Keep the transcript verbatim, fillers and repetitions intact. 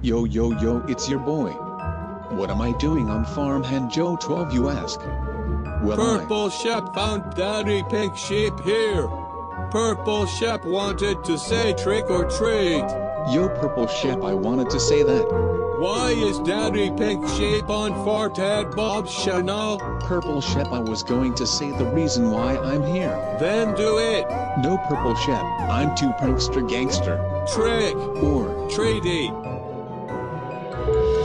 Yo yo yo, it's your boy. What am I doing on Farmhand Joe twelve, you ask? Well, Purple Shep found Daddy Pink Sheep here. Purple Shep wanted to say trick or treat. I... Yo Purple Shep, I wanted to say that. Why is Daddy Pink Sheep on Farthead Bob's channel? Purple Shep, I was going to say the reason why I'm here. Then do it. No Purple Shep, I'm too prankster gangster. Trick Or treaty.